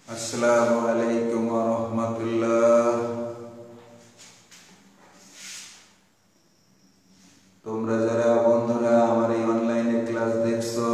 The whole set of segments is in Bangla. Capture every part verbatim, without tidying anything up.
আসসালামুআলাইকুম ওয়া রাহমাতুল্লাহ। তোমরা যারা বন্ধুরা আমার এই অনলাইনে ক্লাস দেখছো,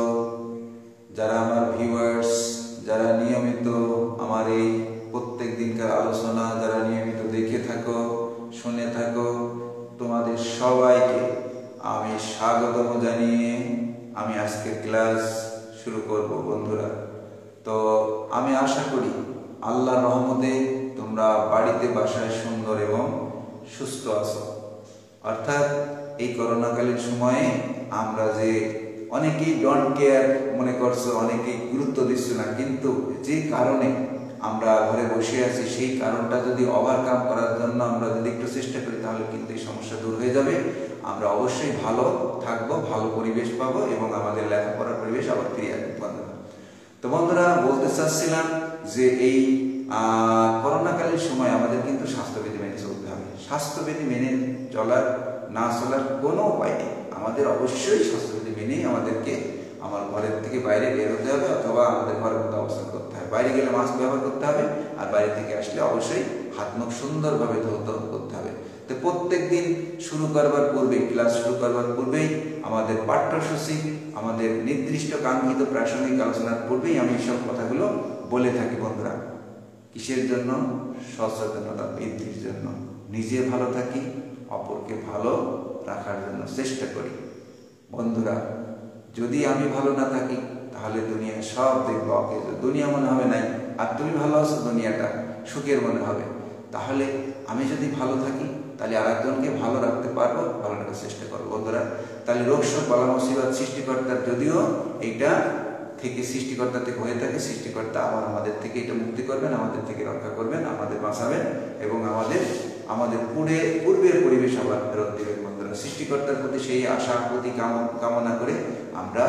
যারা আমার ভিউয়ার্স, যারা নিয়মিত আমার এই প্রত্যেক দিনকার আলোচনা যারা নিয়মিত দেখে থাকো, শুনে থাকো, তোমাদের সবাইকে আমি স্বাগতম জানিয়ে আমি আজকে ক্লাস শুরু করব বন্ধুরা। তো আমি আশা করি আল্লাহর রহমতে তোমরা বাড়িতে বাসায় সুন্দর এবং সুস্থ আছো। অর্থাৎ এই করোনাকালীন সময়ে আমরা যে অনেকেই ডোন্ট কেয়ার মনে করছো, অনেকেই গুরুত্ব দিচ্ছ না, কিন্তু যে কারণে আমরা ঘরে বসে আছি সেই কারণটা যদি ওভারকাম করার জন্য আমরা যদি একটু চেষ্টা করি তাহলে কিন্তু এই সমস্যা দূর হয়ে যাবে। আমরা অবশ্যই ভালো থাকবো, ভালো পরিবেশ পাবো এবং আমাদের লেখাপড়ার পরিবেশ আবার ফিরে আসবে বন্ধুরা। তো বন্ধুরা বলতে চাচ্ছিলাম যে এই করোনাকালীন সময় আমাদের কিন্তু স্বাস্থ্যবিধি মেনে চলতে হবে। স্বাস্থ্যবিধি মেনে চলার না চলার কোনো উপায় নেই, আমাদের অবশ্যই স্বাস্থ্যবিধি মেনেই আমাদেরকে আমার ঘরের থেকে বাইরে বের হতে হবে অথবা আমাদের ঘরের মধ্যে অবস্থান করতে হবে। বাইরে গেলে মাস্ক ব্যবহার করতে হবে আর বাইরে থেকে আসলে অবশ্যই হাত মুখ সুন্দরভাবে ধৌত করতে হবে। তো প্রত্যেক দিন শুরু করবার পূর্বে, ক্লাস শুরু করবার পূর্বেই আমাদের পাঠ্যসূচি, আমাদের নির্দিষ্ট কাঙ্ক্ষিত প্রাসঙ্গিক আলোচনার পূর্বেই আমি সব কথাগুলো বলে থাকি বন্ধুরা। কিসের জন্য? সচেতনতা বৃদ্ধির জন্য। নিজে ভালো থাকি, অপরকে ভালো রাখার জন্য চেষ্টা করি বন্ধুরা। যদি আমি ভালো না থাকি তাহলে দুনিয়া সব দেখবো অকেজ, দুনিয়া মনে হবে নাই, আর তুমি ভালো আছো দুনিয়াটা সুখের মনে হবে। তাহলে আমি যদি ভালো থাকি তাহলে আরেকজনকে ভালো রাখতে পারবো, ভালো রাখার চেষ্টা করবো বন্ধুরা। তাহলে রোগ শোক বালা মুসিবত সৃষ্টিকর্তার, যদিও এইটা থেকে সৃষ্টিকর্তা থেকে হয়ে থাকে, সৃষ্টিকর্তা আবার আমাদের থেকে এটা মুক্তি করবেন, আমাদের থেকে রক্ষা করবেন, আমাদের বাঁচাবেন এবং আমাদের আমাদের পুরে পূর্বের পরিবেশ আবার ফেরত দেবেন বন্ধুরা। সৃষ্টিকর্তার প্রতি সেই আশা প্রতি কামনা করে আমরা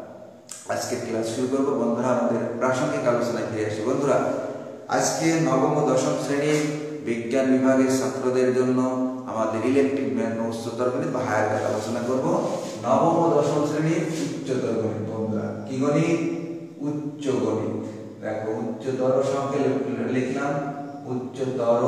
আজকে ক্লাস শুরু করবো বন্ধুরা। আমাদের প্রাসঙ্গিক আলোচনায় ফিরে আসি বন্ধুরা। আজকে নবম ও দশম শ্রেণীর বিজ্ঞান বিভাগের ছাত্রদের জন্য আমাদের ইলেকট্রিক ম্যাথ উচ্চতর গণিত বা হায়ার ম্যাথ আলোচনা করব। নবম ও দশম শ্রেণীর উচ্চতর গণিত বন্ধুরা। কি গণিত? উচ্চ গণিত। দেখো উচ্চতর সংখ্যা লিখলাম উচ্চতর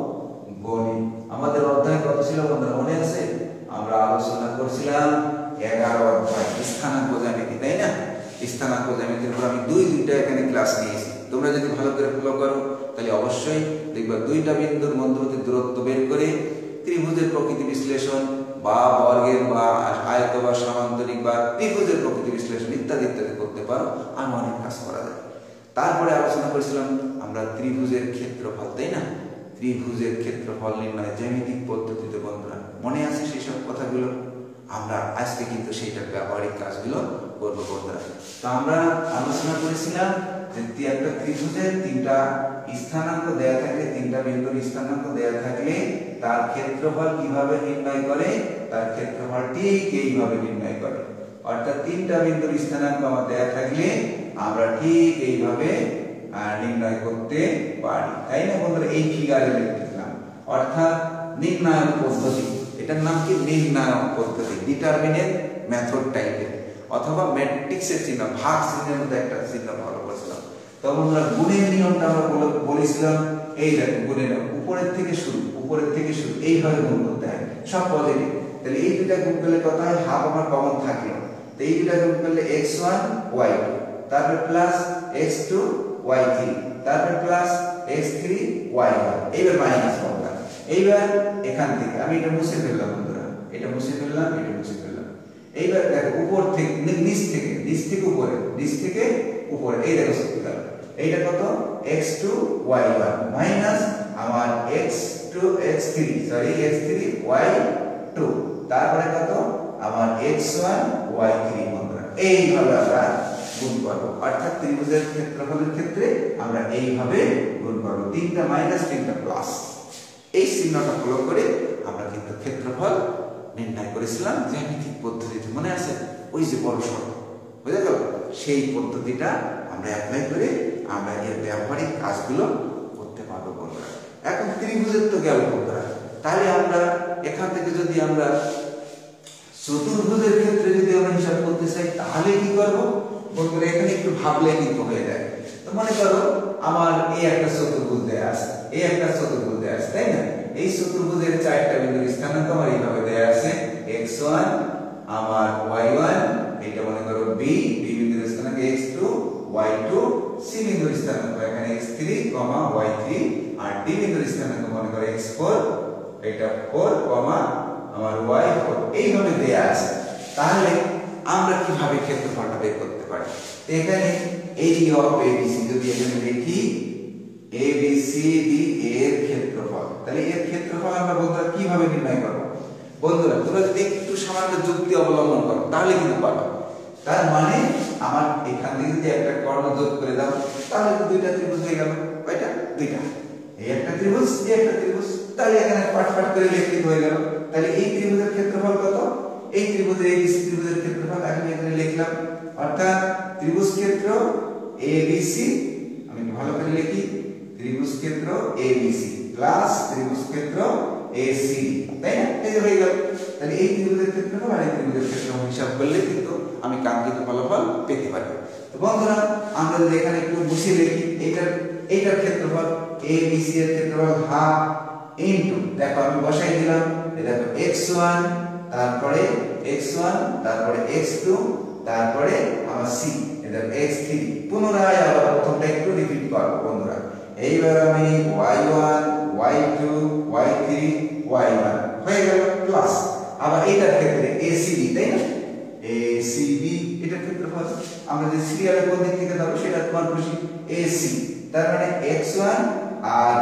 গণিত। আমাদের অধ্যায় কত ছিল বন্ধুরা মনে আছে? আমরা আলোচনা করছিলাম এগারো অধ্যায় স্থানাঙ্ক জ্যামিতি, তাই না? স্থানাঙ্ক জ্যামিতির উপর আমি দুই দুইটা এখানে ক্লাস নিয়েছি। তোমরা যদি ভালো করে ফলো করো তাহলে অবশ্যই দেখবা দুইটা বিন্দুর মধ্যবর্তী দূরত্ব বের করে ত্রিভুজের প্রকৃতি বিশ্লেষণ বা বর্গের বা আয়ত বা সামান্তরিক বা ত্রিভুজের প্রকৃতি বিশ্লেষণ ইত্যাদি ইত্যাদি করতে পারো, আর অনেক কাজ করা যায়। তারপরে আলোচনা করেছিলাম আমরা ত্রিভুজের ক্ষেত্রফল, তাই না? ত্রিভুজের ক্ষেত্রফল নির্ণয় জ্যামিতিক পদ্ধতিতে বন্ধুরা মনে আছে সেই সব কথাগুলো? আমরা আজকে কিন্তু সেইটার ব্যবহারিক কাজগুলো করবো বন্ধুরা। তো আমরা আলোচনা করেছিলাম যে একটা ত্রিভুজের তিনটা স্থানাঙ্ক দেয়া থাকলে, তিনটা বিন্দুর স্থানাঙ্ক দেয়া থাকলে তার ক্ষেত্রফল কিভাবে নির্ণয় করে? তার ক্ষেত্রফল ঠিক এইভাবে নির্ণয় করে। অর্থাৎ তিনটা বিন্দুর স্থানাঙ্ক আমার দেয়া থাকলে আমরা ঠিক এইভাবে নির্ণয় করতে পারি, তাই না বন্ধুরা? এই ফিগারে লিখলাম অর্থাৎ নির্ণায়ক পদ্ধতি। এটার নাম কি? নির্ণায়ক পদ্ধতি, ডিটারমিনেন্ট মেথড টাইপের, অথবা ম্যাট্রিক্সের চিহ্ন, ভাগ চিহ্নের মধ্যে একটা চিহ্ন ভালো করেছিলাম। তো বন্ধুরা গুণের নিয়মটা আমরা বলেছিলাম, এই দেখো গুণের নিয়ম উপরের থেকে শুরু, উপরের থেকে শুরু এইভাবে গুণ করতে হয়, সব পজিটিভ। তাহলে এই দুটা গুণ করলে কত হয়? হাফ আমার কমন থাকলো। তো এই দুটা গুণ করলে এক্স ওয়ান ওয়াই টু, তারপর plus x two y three, তারপর plus x three y one, এইবার মাইনাস বন্ধুরা। এইবার এখান থেকে আমি এটা মুছে ফেললাম বন্ধুরা, এটা মুছে ফেললাম, এটা মুছে ফেললাম। এইবার দেখো উপর থেকে নিচ থেকে, নিচ থেকে উপরে, নিচ থেকে উপরে, এই দেখো সত্যি গেল। এইটা কত? X two y one minus আমার x two x three, sorry x three y two, তারপরে কত? আমার এক্স ওয়ান ওয়াই থ্রি বন্ধুরা। এইভাবে আমরা গুণ করবো। অর্থাৎ ত্রিভুজের ক্ষেত্রফলের ক্ষেত্রে আমরা এইভাবে গুণ করবো, তিনটা মাইনাস তিনটা প্লাস। এই চিহ্নটা ফলো করে আমরা কিন্তু ক্ষেত্রফল নির্ণয় করেছিলাম জ্যামিতিক পদ্ধতিতে, মনে আছে? ওই যে বড় সড়ক বুঝে গেল, সেই পদ্ধতিটা আমরা অ্যাপ্লাই করে আমরা এর ব্যবহারিক কাজগুলো করতে পারবো বন্ধুরা। এখন ত্রিভুজের তো গেল বন্ধুরা, তাহলে আমরা এখান থেকে যদি আমরা চতুর্ভুজের ক্ষেত্রে যদি আমরা হিসাব করতে চাই তাহলে কি করবো বন্ধুরা? এখানে একটু ভাবলে কিন্তু হয়ে যায়। তো মনে করো আমার এই একটা চতুর্ভুজ দেয়া আছে, এই একটা চতুর্ভুজ দেয়া আছে, তাই না? এই চতুর্ভুজের চারটা বিন্দুর স্থানাঙ্ক আমার এইভাবে দেয়া আছে, এক্স ওয়ান, আমার ওয়াই ওয়ান, এটা মনে করো বি, বি বিন্দুর স্থানাঙ্ক x two, y two, C বিন্দুর স্থানাঙ্ক এখানে এক্স থ্রি, ওয়াই থ্রি, আর ডি বিন্দুর স্থানাঙ্ক মনে করো এক্স ফোর, এটা ফোর, আমার ওয়াই ফোর, এইভাবে দেয়া আছে। তাহলে আমরা কিভাবে ক্ষেত্রফলটা বের করতে পারি? এখানে এরিয়া অফ এবিসি যদি এখানে দেখি এবিসিডি এর ক্ষেত্রফল, তাহলে এর ক্ষেত্রফল আমরা বন্ধুরা কিভাবে নির্ণয় করব? বন্ধুরা তোমরা যদি একটু সামান্য যুক্তি অবলম্বন করো তাহলে কিন্তু পারবে। তার মানে আমার এখান থেকে যদি একটা কর্ণ যোগ করে দাও তাহলে তো দুইটা ত্রিভুজ হয়ে গেল, কয়টা? দুইটা। এই একটা ত্রিভুজ, এই একটা ত্রিভুজ, তাহলে এখানে পাট পাট করে লিখতে হয়ে গেল। তাহলে এই ত্রিভুজের ক্ষেত্রফল কত? এই ত্রিভুজের এবিসি ত্রিভুজের ক্ষেত্রফল আমি এখানে লিখলাম, অর্থাৎ ত্রিভুজ ক্ষেত্র এবিসি, আমি ভালো করে লিখি, ত্রিভুজ ক্ষেত্র এবিসি প্লাস ত্রিভুজ ক্ষেত্র এসিডি, তাই না? এই যে হয়ে গেল। তাহলে এই ত্রিভুজের ক্ষেত্রফল আর এই ত্রিভুজের ক্ষেত্রফল হিসাব করলে কিন্তু আমি কাঙ্ক্ষিত ফলাফল পেতে পারি। তো বন্ধুরা আমরা যদি এখানে একটু বসিয়ে লিখি, এইটার এইটার ক্ষেত্রফল এবিসি এর ক্ষেত্রফল হাফ ইনটু, দেখো আমি বসাই দিলাম, এই দেখো এক্স ওয়ান, তারপরে এক্স ওয়ান, তারপরে এক্স টু, তারপরে আমার সি, এই দেখো এক্স থ্রি। পুনরায় আবার প্রথমটা একটু রিপিট করব বন্ধুরা। এইবার আমি y one, y two, y three, y one হয়ে গেল প্লাস আবার এইটার ক্ষেত্রে এসিডি, তাই না? এসিডি এটার ক্ষেত্রফল আমরা যে সিরিয়ালে কোন দিক থেকে ধরব সেটা তোমার খুশি, এসি, তার মানে এক্স ওয়ান আর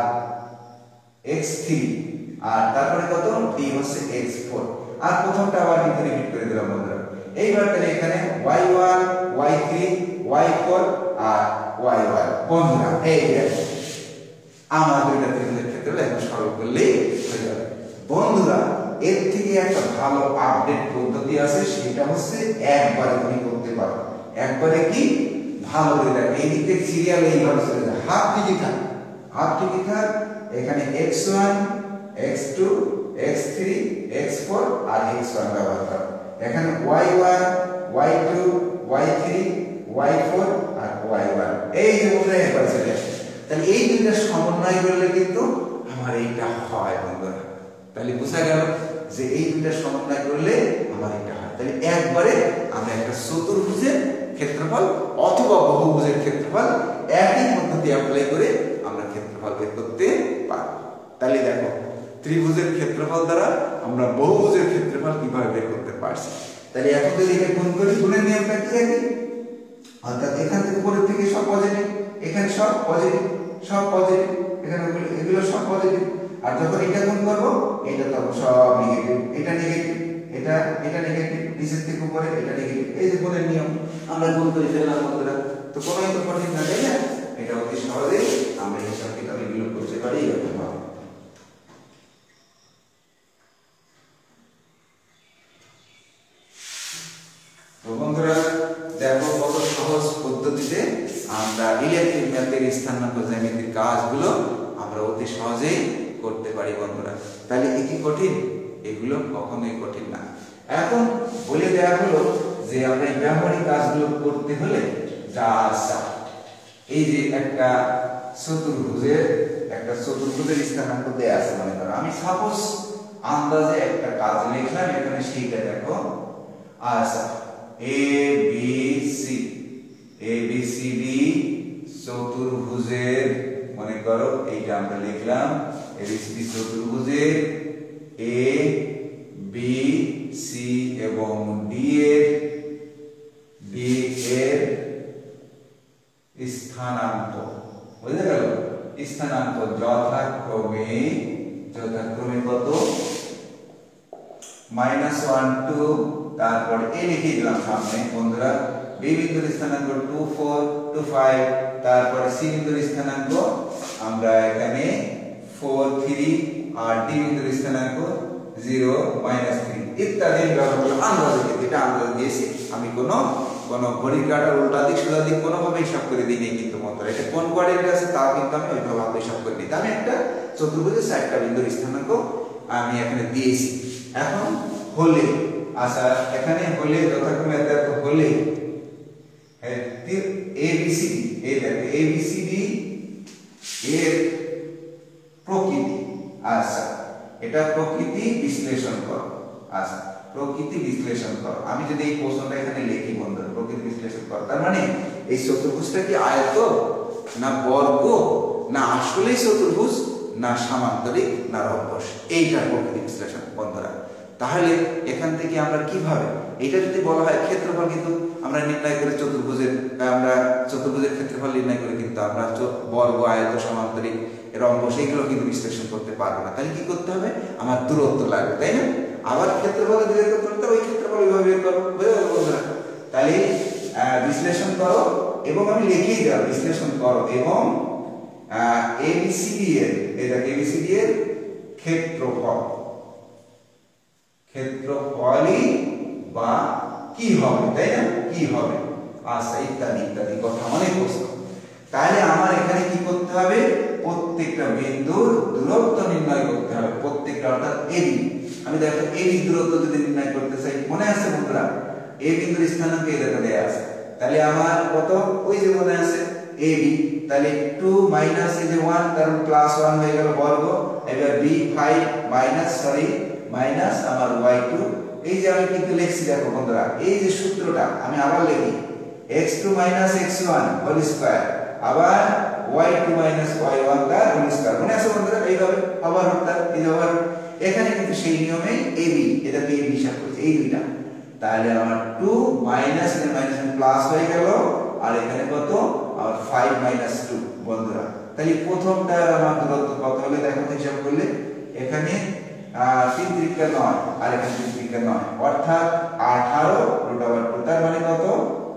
এক্স থ্রি, আর তারপরে কত? ডি হচ্ছে এক্স ফোর। আর প্রথমটা আবার কিন্তু রিপিট করে দিলাম বন্ধুরা। এইবার তাহলে এখানে y one, y three, y four আর ওয়াই ওয়ান। বন্ধুরা এই দেখো আমার দুইটা ত্রিভুজের ক্ষেত্রে এখন সরল করলেই হয়ে যাবে। বন্ধুরা এর থেকে একটা ভালো আপডেট পদ্ধতি আছে, সেটা হচ্ছে একবারে তুমি করতে পারো। একবারে কি ভালো করে দেখো, এই দিক থেকে সিরিয়াল এইভাবে চলে যায়, হাফ টিকি থাক, হাফ টিকি থাক, এখানে x one, x two, x three, x four আর এক্স ওয়ান ব্যবহার করো। এখানে y one, y two, y three, y four আর ওয়াই ওয়ান, এই যে বন্ধুরা একবার চলে আসে। তাহলে এই দুইটা সমন্বয় করলে কিন্তু আমার এইটা হয় বন্ধুরা। তাহলে বোঝা গেল যে এই দুইটা সমন্বয় করলে আমার এটা হয়। তাহলে একবারে আমরা একটা চতুর্ভুজের ক্ষেত্রফল অথবা বহুভুজের ক্ষেত্রফল একই পদ্ধতি অ্যাপ্লাই করে আমরা ক্ষেত্রফল বের করতে পারব। তাহলে দেখো ত্রিভুজের ক্ষেত্রফল দ্বারা আমরা বহুভুজের ক্ষেত্রফল কিভাবে বের করতে পারছি। তাহলে এখন যদি এটা গুণ করি, গুণের নিয়মটা কি একই, অর্থাৎ এখান থেকে উপরের থেকে সব পজিটিভ, এখানে সব পজিটিভ, সব পজিটিভ, এখানে এগুলো সব পজিটিভ। আর যখন এটা গুণ করব এটা তখন সব নেগেটিভ, এটা নেগেটিভ, এটা এটা নেগেটিভ, নিচের থেকে উপরে এটা নেগেটিভ। এই যে গুণের নিয়ম আমরা গুণ করে ফেললাম বন্ধুরা। তো কোনো তো কঠিন না, তাই না? এটা অতি সহজে আমরা হিসাব কিতাব এগুলো করতে পারি এরকম ভাবে। তো বন্ধুরা দেখো কত সহজ পদ্ধতিতে আমরা ইলেকট্রিক ম্যাথের স্থানাঙ্ক জ্যামিতির কাজগুলো আমরা অতি সহজেই করতে পারি বন্ধুরা। তাহলে কি কি কঠিন? এগুলো কখনোই কঠিন না। এখন বলে দেওয়া হলো যে আমরা এই ব্যবহারিক কাজগুলো করতে হলে যা আসা, এই যে একটা চতুর্ভুজের একটা চতুর্ভুজের স্থানাঙ্ক দেয়া আছে, মনে করো আমি সাপোজ আন্দাজে একটা কাজ লিখলাম, এখানে সেইটা দেখো। আচ্ছা A B C, A B C D চতুর্ভুজের, মনে করো এইটা আমরা লিখলাম এ বি সি ডি চতুর্ভুজের এ বি সি এবং ডি এর ডি এর স্থানাঙ্ক, বুঝে গেল? স্থানাঙ্ক যথাক্রমে যথাক্রমে কত? মাইনাস ওয়ান টু, তারপর এ লিখে দিলাম সামনে বন্ধুরা। বি বিন্দুর স্থানাঙ্ক টু ফোর টু ফাইভ, তারপরে সি বিন্দুর স্থানাঙ্ক আমরা এখানে ফোর থ্রি, আর ডি বিন্দুর স্থানাঙ্ক জিরো মাইনাস থ্রি ইত্যাদি ব্যবহার করে আন্দাজ দিতে, এটা আন্দাজ দিয়েছি আমি। কোনো কোনো ঘড়ির কাঁটার উল্টা দিক সোজা দিক কোনোভাবে হিসাব করে দিইনি কিন্তু বন্ধুরা। এটা কোন কোয়াড্রেন্টে আছে তাও কিন্তু আমি ওইভাবে হিসাব করে নিই। আমি একটা চতুর্ভুজের চারটা বিন্দুর স্থানাঙ্ক আমি এখানে দিয়েছি। এখন হলে, আচ্ছা এখানে হলে যথাক্রমে এত হলে এ বি সি ডি, এই দেখো এ বি সি ডি এর প্রকৃতি। আচ্ছা এটা প্রকৃতি বিশ্লেষণ করো। আচ্ছা প্রকৃতি বিশ্লেষণ করো। আমি যদি এই প্রশ্নটা এখানে লিখি বন্ধুরা, প্রকৃতি বিশ্লেষণ করো, তার মানে এই চতুর্ভুজটা কি আয়ত না বর্গ না আসলেই চতুর্ভুজ না সামান্তরিক না রম্বস, এইটা প্রকৃতি বিশ্লেষণ বন্ধুরা। তাহলে এখান থেকে আমরা কিভাবে, এটা যদি বলা হয় ক্ষেত্রফল, কিন্তু আমরা নির্ণয় করে চতুর্ভুজের আমরা চতুর্ভুজের ক্ষেত্রফল নির্ণয় করে কিন্তু আমরা বর্গ আয়ত সমান্তরিক রম্বস এইগুলো কিন্তু বিশ্লেষণ করতে পারবো না। তাহলে কি করতে হবে, আমার দূরত্ব লাগবে, তাই না? আবার ক্ষেত্রফল বের করতে ওই ক্ষেত্রফল এইভাবে বের করবো, বুঝে গেল বন্ধুরা? তাহলে বিশ্লেষণ করো এবং আমি লিখেই দেব বিশ্লেষণ করো এবং এবিসিডি এর এটা এবিসিডি এর ক্ষেত্রফল, ক্ষেত্রফলই বা কি হবে, তাই না? কি হবে, আচ্ছা ইত্যাদি ইত্যাদি কথা অনেক প্রশ্ন। তাহলে আমার এখানে কি করতে হবে, প্রত্যেকটা বিন্দুর দূরত্ব নির্ণয় করতে হবে, প্রত্যেকটা অর্থাৎ এবি। আমি দেখো এবি দূরত্ব যদি নির্ণয় করতে চাই, মনে আছে বন্ধুরা এ বিন্দুর স্থানাঙ্ক এই দেখো দেয়া আছে, তাহলে আমার কত, ওই যে মনে আছে এবি, তাহলে টু মাইনাস এই যে ওয়ান, কারণ প্লাস ওয়ান হয়ে গেল বর্গ, এবার B five minus sorry minus আমার ওয়াই টু। এই যে আমি কিন্তু লিখছি দেখো বন্ধুরা, এই যে সূত্রটা আমি আবার লিখি x two minus x one whole square, আবার y two minus y one তার হোল স্কয়ার, মনে আছে বন্ধুরা? এইভাবে আবার হঠাৎ এই যে আবার এখানে কিন্তু সেই নিয়মেই এবি, এটা বি এবি হিসাব করছি এই দুইটা। তাহলে আমার টু মাইনাস এর মাইনাস প্লাস হয়ে গেল, আর এখানে কত আমার ফাইভ মাইনাস টু বন্ধুরা। তাহলে প্রথমটা আমার দূরত্ব কত হলে দেখো হিসাব করলে, এখানে তিন ত্রিকা নয় আর এখানে তিন ত্রিকা নয়, অর্থাৎ আঠারো রুট ওভার টু, তার মানে কত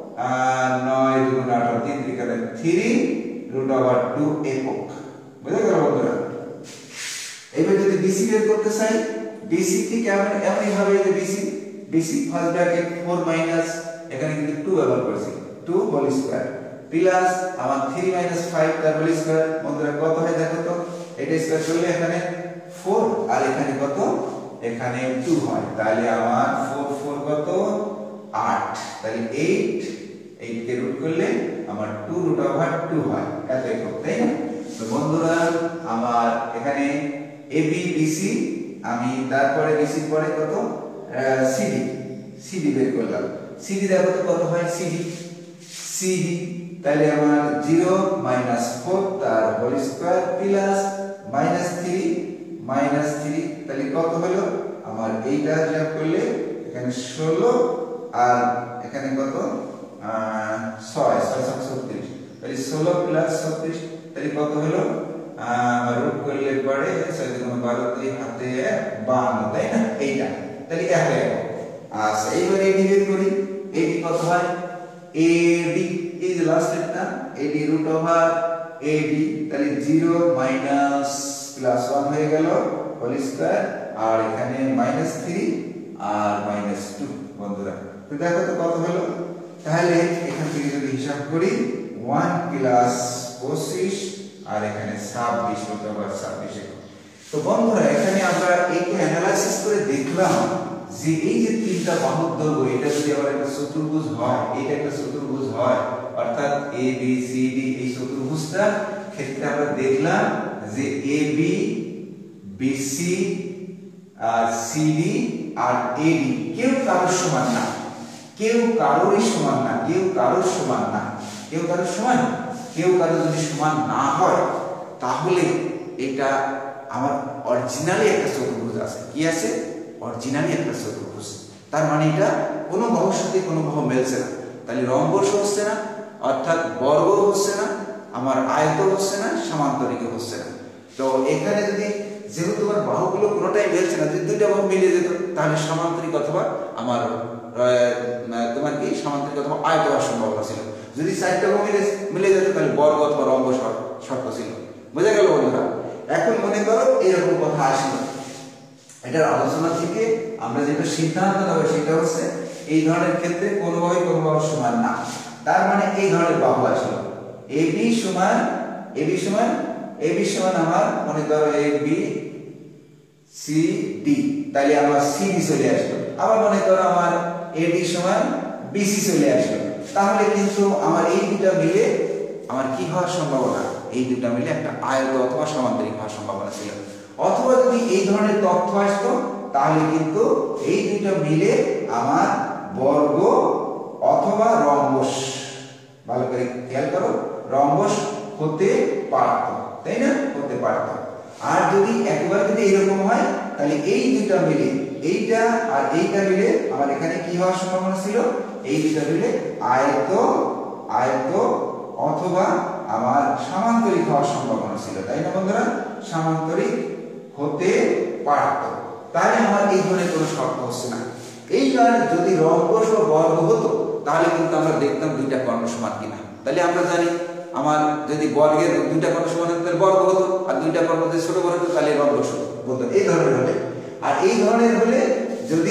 নয় দুগুণ আঠারো, তিন ত্রিকা থ্রি রুট ওভার টু একক, বুঝে গেল বন্ধুরা? এবার যদি বিসি বের করতে চাই, বিসি ঠিক এমন এমনই ভাবে যে BC BC first bracket four minus এখানে কিন্তু টু ব্যবহার করেছি, টু হোল স্কয়ার প্লাস আমার থ্রি মাইনাস ফাইভ তার হোল স্কয়ার, বন্ধুরা কত হয় দেখো তো, এটা স্কয়ার করলে এখানে ফোর আর এখানে কত, এখানে টু হয়, তাহলে আমার ফোর ফোর কত আট, তাহলে এইট, এইট কে রুট করলে আমার টু রুট ওভার টু হয়, এত একক, তাই না? তো বন্ধুরা আমার এখানে এবি বিসি, আমি তারপরে বিসির পরে কত সিডি, সিডি বের করলাম, সিডি দেখো তো কত হয় সিডি, সিডি তাহলে আমার জিরো মাইনাস ফোর তার whole square plus minus three minus three, তাহলে কত হলো আমার এইটা হিসাব করলে এখানে ষোলো আর এখানে কত ছয়, ছয় ছয় ছত্রিশ, তাহলে ষোলো প্লাস ছত্রিশ, তাহলে কত হলো আমার রুট করলে পরে ছয় দুগুণ বারো, দুই হাতে বান্ন, তাই না? এইটা তাহলে এক হয়ে গেল। আচ্ছা এইবার এডি বের করি, এডি কত হয় এডি, এই যে লাস্ট একটা এডি রুট ওভার এডি, তাহলে জিরো মাইনাস প্লাস ওয়ান হয়ে গেল হোল স্কয়ার, আর এখানে মাইনাস থ্রি আর মাইনাস টু বন্ধুরা। তো দেখো তো কত হলো, তাহলে এখান থেকে যদি হিসাব করি ওয়ান প্লাস পঁচিশ আর এখানে ছাব্বিশ রুট ওভার ছাব্বিশ। তো বন্ধুরা এখানে আমরা এইটা অ্যানালাইসিস করে দেখলাম যে এই যে তিনটা বাহুর দৈর্ঘ্য, এটা যদি আবার একটা চতুর্ভুজ হয়, এটা একটা চতুর্ভুজ হয়, অর্থাৎ এ বি সি ডি এই চতুর্ভুজটা ক্ষেত্রে আমরা দেখলাম যে এ বি বিসি আর সিডি আর এডি কেউ কারোর সমান না, কেউ কারোরই সমান না, কেউ কারোর সমান না, কেউ কারোর সমান, কেউ কারো যদি সমান না হয় তাহলে এটা আমার অরিজিনালি একটা চতুর্ভুজ আছে, কি আছে অরিজিনালি একটা চতুর্ভুজ, তার মানে এটা কোনো বাহুর সাথে কোনো বাহু মেলছে না, তাহলে রম্বস হচ্ছে না, অর্থাৎ বর্গ হচ্ছে না, আমার আয়ত হচ্ছে না, সমান্তরিক হচ্ছে না। তো এখানে যদি যেহেতু তোমার বাহুগুলো কোনোটাই মিলছে না, যদি দুইটা বাহু মিলে যেত তাহলে সমান্তরিক অথবা আমার তোমার কি সমান্তরিক অথবা আয়ত হওয়ার সম্ভাবনা ছিল, যদি চারটা বাহু মিলে মিলে যেত তাহলে বর্গ অথবা রম্বস শর্ত ছিল, বোঝা গেল বন্ধুরা? এখন মনে করো এরকম কথা আসলো, এটার আলোচনা থেকে আমরা যেটা সিদ্ধান্ত নেব সেটা হচ্ছে এই ধরনের ক্ষেত্রে কোনো বাহু কোনো বাহু সমান না, তার মানে এই ধরনের বাহু আসলো এবি সমান এবি সমান এবি সমান আমার মনে করো এ বি সি ডি, তাহলে আমার সিডি চলে আসলো, আবার মনে করো আমার এডি সমান বিসি চলে আসলো, তাহলে কিন্তু আমার এই দুটো মিলে আমার কি হওয়ার সম্ভাবনা, এই দুটো মিলে একটা আয়ত অথবা সমান্তরিক হওয়ার সম্ভাবনা ছিল। অথবা যদি এই ধরনের তথ্য আসতো তাহলে কিন্তু এই দুটো মিলে আমার বর্গ অথবা রম্বস, ভালো করে খেয়াল করো, রম্বস হতে পারত, তাই না, হতে পারত। আর যদি একবার যদি এরকম হয় তাহলে এই দুটো মিলে, এইটা আর এইটা মিলে আমার এখানে কি হওয়ার সম্ভাবনা ছিল, এই দুটো মিলে আয়ত আয়ত অথবা আমার সমান্তরিক হওয়ার সম্ভাবনা ছিল, তাই না বন্ধুরা, সমান্তরিক হতে পারত। তাহলে আমার এই ধরনের কোনো শর্ত হচ্ছে না। এইবার যদি রম্বস ও বর্গ হতো তাহলে কিন্তু আমরা দেখতাম দুইটা কর্ণ সমান কিনা। তাহলে আমরা জানি আমার যদি বর্গের দুইটা কর্ণ সমান হতো তাহলে বর্গ হতো, আর দুইটা কর্ণ যদি ছোট বড় হতো তাহলে রম্বস হতো, এই ধরনের হলে। আর এই ধরনের হলে যদি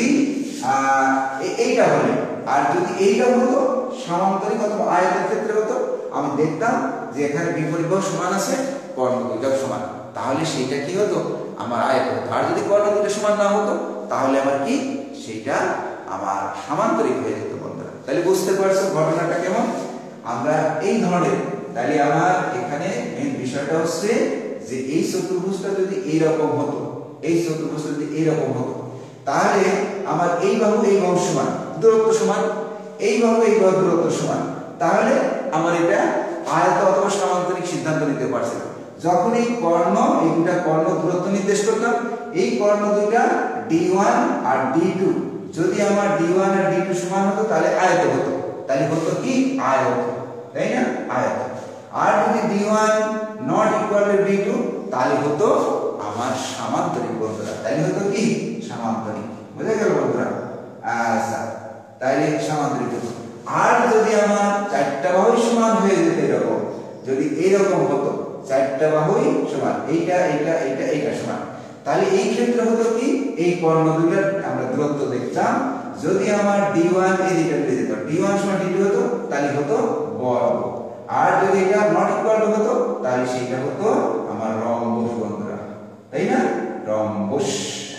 এইটা হলে, আর যদি এইটা হতো সমান্তরিক অথবা আয়তের ক্ষেত্রে হতো, আমি দেখতাম যে এখানে বিপরীত বাহু সমান আছে, কর্ণ দুইটাও সমান, তাহলে সেইটা কি হতো, আমার আয়ত হতো। আর যদি কর্ণ দুটো সমান না হতো তাহলে আমার কি, সেইটা আমার সমান্তরিক হয়ে যেত বন্ধুরা। তাহলে বুঝতে পারছো ঘটনাটা কেমন। আমরা এই ধরনের, তাহলে আমার এখানে মেইন বিষয়টা হচ্ছে যে এই চতুর্ভুজটা যদি এইরকম হতো, এই চতুর্ভুজটা যদি এইরকম হতো তাহলে আমার এই বাহু এই বাহু সমান, দূরত্ব সমান, এই বাহু এই বাহু দূরত্ব সমান, তাহলে আমার এটা আয়ত অথবা সমান্তরিক সিদ্ধান্ত নিতে পারছিলাম। যখন এই কর্ণ, এই দুটা কর্ণ দূরত্ব নির্দেশ করতাম, এই কর্ণ দুইটা ডি ওয়ান আর ডি টু, যদি আমার ডি ওয়ান আর ডি টু সমান হতো তাহলে আয়ত হতো, তাহলে হতো কি আয়ত, তাই না, আয়ত। আর যদি D one not equal to D two তাহলে হতো আমার সমান্তরিক বন্ধুরা, তাহলে হতো কি সমান্তরিক, বুঝে গেল বন্ধুরা। আচ্ছা, তাহলে সমান্তরিক হতো। আর যদি আমার চারটা বাহু সমান হয়ে যেত এরকম, যদি এইরকম হতো চারটা বাহুই সমান, এইটা এইটা এইটা এইটা সমান, তাহলে এই ক্ষেত্রে হতো কি, এই কর্ণ দুইটার আমরা দূরত্ব দেখতাম, যদি আমার ডি ওয়ান এই দিকটা মিলে যেত, ডি ওয়ান সমান ডি টু হতো তাহলে হতো বর্গ। আর যদি এটা নট ইকুয়াল টু হতো তাহলে সেটা হতো আমার রম্বস বন্ধুরা, তাই না, রম্বস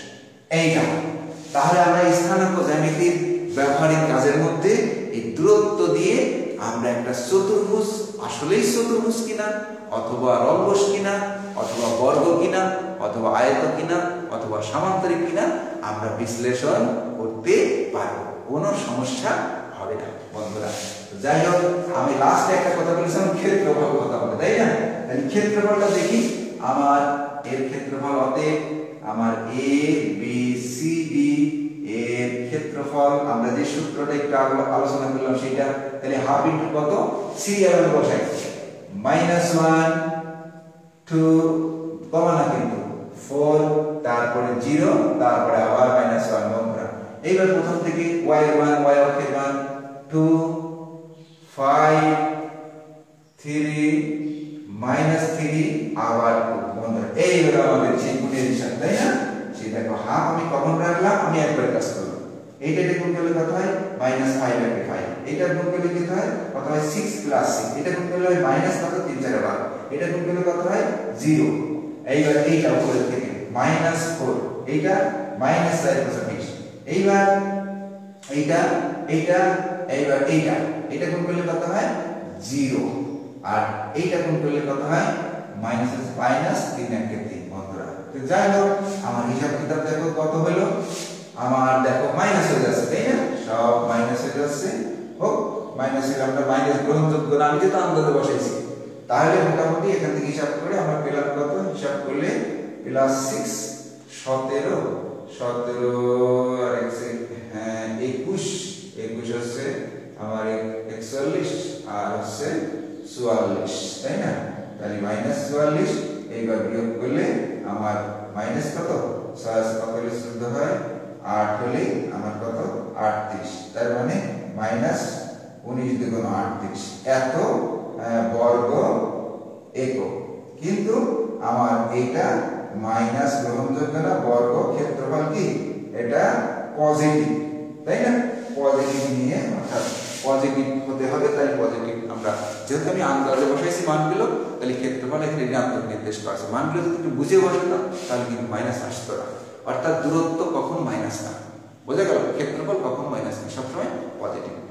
এইটা। তাহলে আমরা স্থানাঙ্ক জ্যামিতির ব্যবহারিক কাজের মধ্যে এই দূরত্ব দিয়ে আমরা একটা চতুর্ভুজ আসলেই চতুর্ভুজ কিনা, অথবা রম্বস কিনা, অথবা বর্গ কিনা, অথবা আয়ত কিনা, অথবা সমান্তরিক কিনা আমরা বিশ্লেষণ করতে পারবো, কোনো সমস্যা হবে না বন্ধুরা। যাই হোক, আমি লাস্টে একটা কথা বলেছিলাম ক্ষেত্রফল কথা বলে, তাই না। তাহলে ক্ষেত্রফলটা দেখি, আমার এর ক্ষেত্রফল অতএব আমার এ বি সি ডি এর ক্ষেত্রফল, আমরা যে সূত্রটা একটু আলোচনা করলাম সেটা, তাহলে হাফ ইনটু কত, সিরিয়াল বসাই, মাইনাস ওয়ান টু কমা না কিন্তু ফোর, তারপরে জিরো, তারপরে আবার মাইনাস ওয়ান বন্ধুরা। এইবার প্রথম থেকে ওয়াই এর মান, ওয়াই অক্ষের মান two five three minus three আবার টু বন্ধুরা। এই হলো আমাদের সেই গুণের হিসাব, তাই না। সেই দেখো হাফ আমি কখন রাখলাম, আমি একবারে কাজ করলাম। এইটা গুণ করলে কত হয়, মাইনাস ফাইভ বাই ফাইভ। এটা গুণ করলে কত হয়, কত হয় সিক্স প্লাস সিক্স। এটা গুণ করলে হয় মাইনাস কত, তিন চার বারো। এটা গুণ করলে কত হয় জিরো। এইবার এইটা উপরের থেকে মাইনাস ফোর, এইটা মাইনাস চার পাঁচ বিশ। এইবার এইটা এইটা এইবার এইটা এটা গুণ করলে কত হয় জিরো, আর এইটা গুণ করলে কত হয় মাইনাস মাইনাস তিন একে তিন বন্ধুরা। তো যাই হোক, আমার হিসাব কিতাব দেখো কত হলো, আমার দেখো মাইনাস হয়ে যাচ্ছে, তাই না, সব মাইনাস হয়ে যাচ্ছে। হোক, মাইনাস হলে আমরা মাইনাস গ্রহণযোগ্য না, আমি যেটা আন্দাজে বসাইছি। তাহলে মোটামুটি এখান থেকে হিসাব করে আমরা পেলাম কত, হিসাব করলে প্লাস সিক্স সতেরো সতেরো আর হ্যাঁ একুশ, একুশ হচ্ছে আমার একচল্লিশ আর হচ্ছে চুয়াল্লিশ, তাই না। তাহলে মাইনাস চুয়াল্লিশ, এইবার বিয়োগ করলে আমার মাইনাস কত, ছয় কত হলে চোদ্দ হয়, আট হলে আমার কত আটত্রিশ, তার মানে মাইনাস উনিশ দুগুণ আটত্রিশ এত বর্গ একক। কিন্তু আমার এটা মাইনাস গ্রহণযোগ্য না, বর্গ ক্ষেত্রফল কি এটা পজিটিভ, তাই না, পজিটিভ নিয়ে অর্থাৎ পজিটিভ হতে হবে। তাই পজিটিভ আমরা যেহেতু আমি আন্দাজে বসাইছি মানগুলো, তাহলে ক্ষেত্রফল এখানে ঋণাত্মক নির্দেশ করছে। মানগুলো যদি একটু বুঝে বসাতাম তাহলে কিন্তু মাইনাস আসতো না, অর্থাৎ দূরত্ব কখন মাইনাস না, বোঝা গেল, ক্ষেত্রফল কখন মাইনাস না, সবসময় পজিটিভ। তো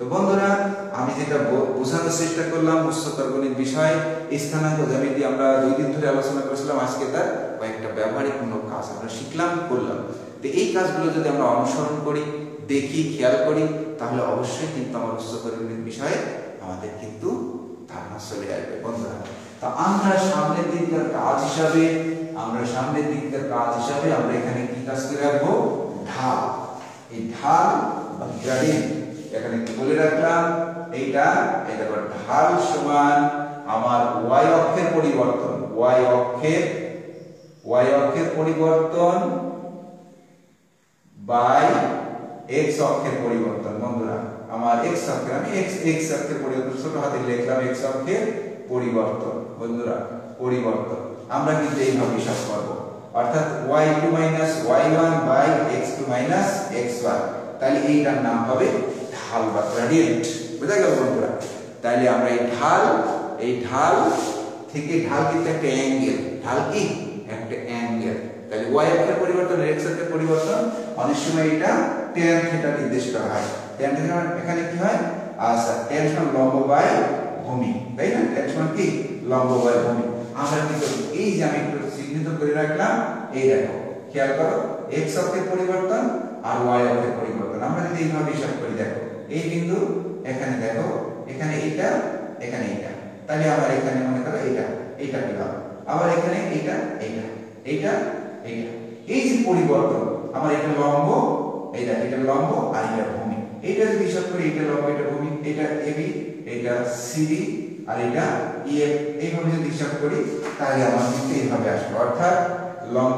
তো বন্ধুরা, আমি যেটা বোঝানোর চেষ্টা করলাম উচ্চতর গণিত বিষয় স্থানাঙ্ক জ্যামিতি আমরা দুই দিন ধরে আলোচনা করেছিলাম, আজকে তার কয়েকটা ব্যবহারিকমূলক কাজ আমরা শিখলাম করলাম। তো এই কাজগুলো যদি আমরা অনুসরণ করি, দেখি, খেয়াল করি, তাহলে অবশ্যই কিন্তু আমার উচ্চতর গণিত বিষয়ে আমাদের কিন্তু ধারণা চলে আসবে বন্ধুরা। তো আমরা সামনের দিককার কাজ হিসাবে আমরা সামনের দিককার কাজ হিসাবে আমরা এখানে কি কাজ করে রাখবো? ঢাল। এই ঢাল বা গ্রেডিয়েন্ট এখানে কি বলে রাখলাম? এইটা এটা ঢাল সমান আমার y অক্ষের পরিবর্তন, y অক্ষের y অক্ষের পরিবর্তন বাই x অক্ষের পরিবর্তন। বন্ধুরা, আমার x অক্ষের আমি x x অক্ষের পরিবর্তন ছোট হাতে লিখলাম, x অক্ষের পরিবর্তন। বন্ধুরা, পরিবর্তন আমরা কিন্তু এইভাবে হিসাব করব, অর্থাৎ y two minus y one by x two minus x one. তাহলে এইটার নাম হবে ঢাল বা গ্রেডিয়েন্ট। বুঝা গেল বন্ধুরা? তাহলে আমরা এই ঢাল এই ঢাল থেকে ঢাল কিন্তু একটা অ্যাঙ্গেল, ঢাল কি একটা অ্যাঙ্গেল। তাহলে y অক্ষের পরিবর্তন x অক্ষের পরিবর্তন অনেক সময় এটা tan থিটা নির্দেশ করা হয়। tan থিটা এখানে কি হয়? আচ্ছা, tan সমান লম্ব বাই ভূমি, তাই না? tan সমান কি লম্ব বাই ভূমি। আমরা কিন্তু এই যে আমি একটু চিহ্নিত করে রাখলাম, এই দেখো খেয়াল করো, x অক্ষের পরিবর্তন আর y অক্ষের পরিবর্তন আমরা যদি এইভাবে হিসাব করি, দেখো এই বিন্দু এখানে, দেখো এখানে এইটা এখানে এইটা, তাহলে আমার এখানে মনে করো এইটা এইটা পেলাম, আবার এখানে এইটা এইটা এইটা এইটা। এই যে পরিবর্তন আমার এটা লম্ব, এইটা এটা লম্ব আর এটা ভূমি, এইটা যদি হিসাব করি এটা লম্ব এটা ভূমি, এটা এবি এটা সিডি আর এটা ইএফ, এইভাবে যদি হিসাব করি তাহলে আমার কিন্তু এইভাবে আসবে, অর্থাৎ লম্ব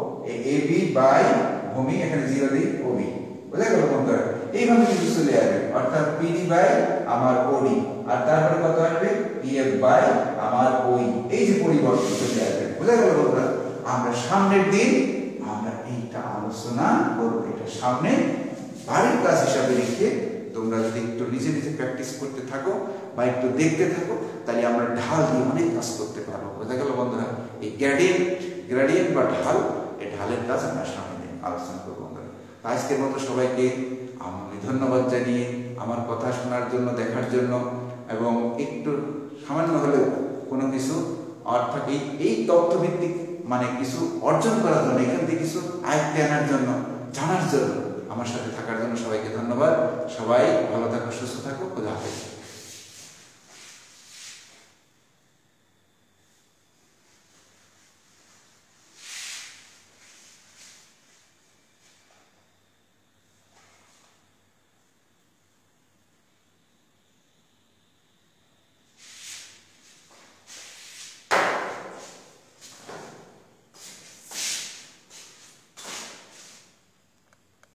এবি বাই ভূমি এখানে জিরো দিই ওবি। বুঝা গেল বন্ধুরা? এইভাবে কিন্তু চলে আসবে, অর্থাৎ পিডি বাই আমার ওডি আর তারপরে কত আসবে? পিএফ বাই আমার ওই। এই যে পরিবর্তন চলে আসবে। বুঝা গেল বন্ধুরা? আমরা সামনের দিন আমরা এইটা আলোচনা করব, এটা সামনে বাড়ির কাজ হিসাবে রেখে তোমরা যদি একটু নিজে নিজে প্র্যাকটিস করতে থাকো বা একটু দেখতে থাকো, তাহলে আমরা ঢাল দিয়ে অনেক কাজ করতে পারবো। বুঝা গেল বন্ধুরা? এই গ্রেডিয়েন্ট গ্রেডিয়েন্ট বা ঢাল, এই ঢালের কাজ আমরা সামনে দিন আলোচনা করবো বন্ধুরা। আজকের মতো সবাইকে আমি ধন্যবাদ জানিয়ে আমার কথা শোনার জন্য, দেখার জন্য এবং একটু সামান্য হলেও কোনো কিছু অর্থাৎ এই এই তথ্যভিত্তিক মানে কিছু অর্জন করার জন্য, এখান থেকে কিছু আয়ত্তে আনার জন্য, জানার জন্য আমার সাথে থাকার জন্য সবাইকে ধন্যবাদ। সবাই ভালো থাকো, সুস্থ থাকো, খোদা হাফেজ।